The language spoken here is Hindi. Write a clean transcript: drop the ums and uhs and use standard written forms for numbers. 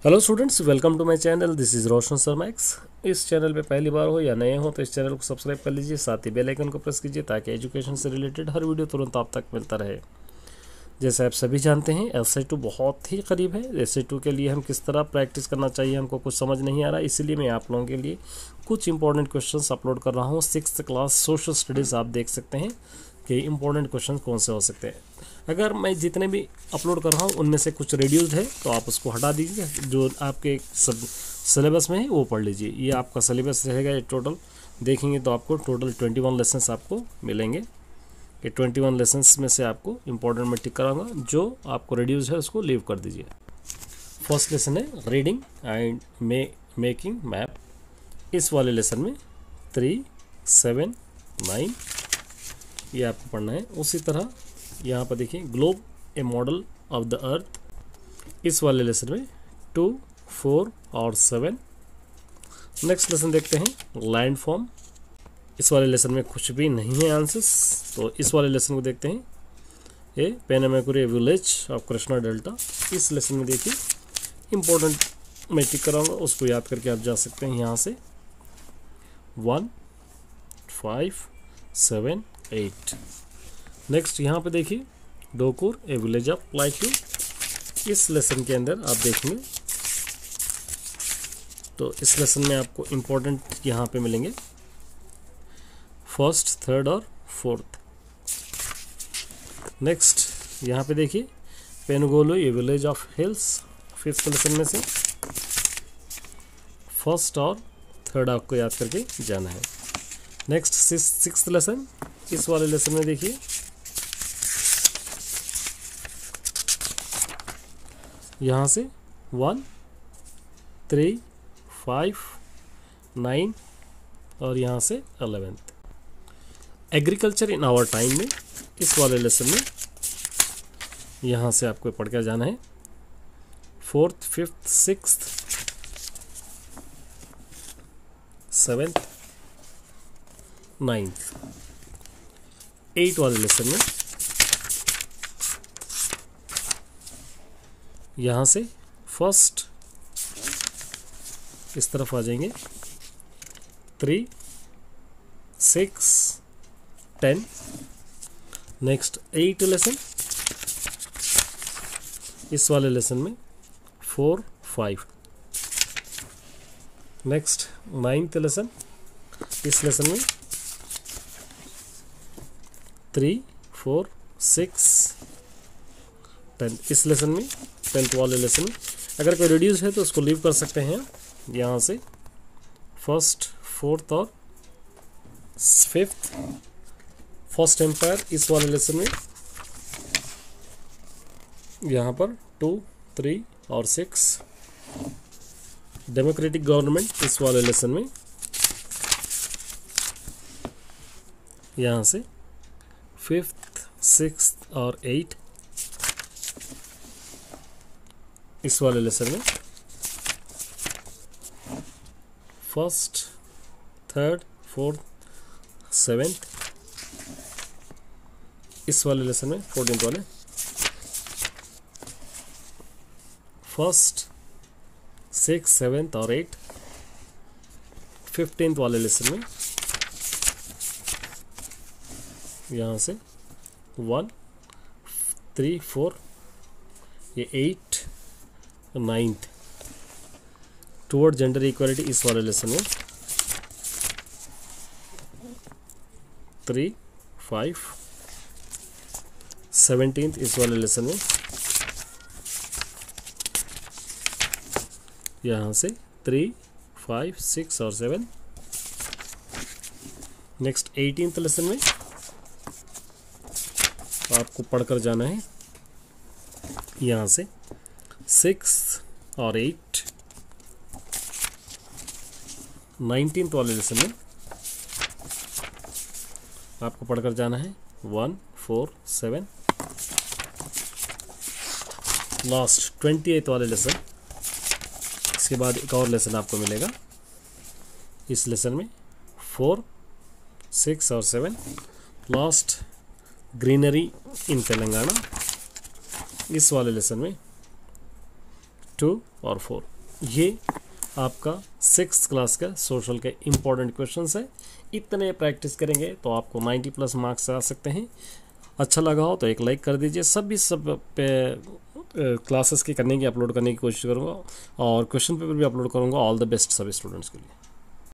Hello students, welcome to my channel. This is Roshan Sharma X. इस चैनल पे पहली बार हो या नए हो तो इस चैनल को सब्सक्राइब कर लीजिए, साथ ही बेल आइकन को प्रेस कीजिए ताकि एजुकेशन से रिलेटेड हर वीडियो तुरंत आप तक मिलता रहे। जैसे आप सभी जानते हैं, SI2 बहुत ही करीब है। SI2 के लिए हम किस तरह प्रैक्टिस करना चाहिए हमको कुछ समझ नहीं आ रहा, इसीलिए मैं आप लोगों के लिए कुछ इंपॉर्टेंट क्वेश्चंस अपलोड कर रहा हूँ। 6th क्लास सोशल स्टडीज़ आप देख सकते हैं कि इंपॉर्टेंट क्वेश्चन कौन से हो सकते हैं। अगर मैं जितने भी अपलोड कर रहा हूँ उनमें से कुछ रिड्यूस्ड है तो आप उसको हटा दीजिए, जो आपके सब सिलेबस में है वो पढ़ लीजिए। ये आपका सिलेबस रहेगा। ये टोटल देखेंगे तो आपको टोटल 21 लेसन्स आपको मिलेंगे। ये 21 लेसन्स में से आपको इंपॉर्टेंट मैं टिक कराऊंगा, जो आपको रिड्यूस है उसको लीव कर दीजिए। फर्स्ट लेसन है रीडिंग एंड मेकिंग मैप। इस वाले लेसन में 3, 7, 9 ये आपको पढ़ना है। उसी तरह यहाँ पर देखिए globe a model of the earth. इस वाले लेसन में 2, 4 और 7। नेक्स्ट लेसन देखते हैं लैंड फॉर्म। इस वाले लेसन में कुछ भी नहीं है आंसर्स, तो इस वाले लेसन को देखते हैं। ये Penamakuru village of Krishna delta. इस लेसन में देखिए इंपॉर्टेंट मैं टिक कराऊंगा, उसको याद करके आप जा सकते हैं यहाँ से। 1, 5, 7, 8। नेक्स्ट यहाँ पे देखिए डोकुर ए विलेज ऑफ प्लाइक्यू। इस लेसन के अंदर आप देखेंगे तो इस लेसन में आपको इंपॉर्टेंट यहाँ पे मिलेंगे 1st, 3rd और 4th। नेक्स्ट यहाँ पे देखिए Penugolanu a village of hills. 5th lesson में से 1st और 3rd आपको याद करके जाना है। Next 6th lesson. इस वाले लेसन में देखिए यहाँ से 1, 3, 5, 9 और यहाँ से 11th। Agriculture in our time में इस वाले लेसन में यहाँ से आपको पढ़ कर जाना है 4th, 5th, 6th, 7th, 9th। 8 वाले लेसन में यहाँ से 1st इस तरफ आ जाएंगे 3, 6, 10। Next 8 lesson. इस वाले लेसन में 4, 5। Next 9th lesson. इस लेसन में 3, 4, 6, 10। इस लेसन में 10th वाले लेसन में अगर कोई रिड्यूस है तो उसको लीव कर सकते हैं यहाँ से। 1st, 4th और 5th। फर्स्ट एम्पायर इस वाले लेसन में यहाँ पर 2, 3 और 6। डेमोक्रेटिक गवर्नमेंट इस वाले लेसन में यहाँ से 5th, 6th और 8। इस वाले लेसन में 1st, 3rd, 4th, 7th। इस वाले लेसन में 14th वाले 1st, 6th, 7th और 8। 15th वाले लेसन में यहाँ से 1, 3, 4 ये 8, 9th। टुवर्ड जेंडर इक्वालिटी इस वाले लेसन में 3, 5। 17th इस वाले लेसन में यहाँ से 3, 5, 6 और 7। नेक्स्ट 18th लेसन में आपको पढ़कर जाना है यहाँ से 6 और 8। 19th वाले लेसन में आपको पढ़कर जाना है 1, 4, 7। लास्ट 28th वाले लेसन। इसके बाद एक और लेसन आपको मिलेगा। इस लेसन में 4, 6 और 7। Last greenery in Telangana. इस वाले लेसन में 2 और 4। ये आपका 6th क्लास का सोशल के इम्पोर्टेंट क्वेश्चंस है। इतने प्रैक्टिस करेंगे तो आपको 90+ मार्क्स आ सकते हैं। अच्छा लगा हो तो एक लाइक कर दीजिए। सब पे क्लासेस के करने की अपलोड करने की कोशिश करूँगा और क्वेश्चन पेपर भी अपलोड करूँगा। ऑल द बेस्ट सभी स्टूडेंट्स के लिए।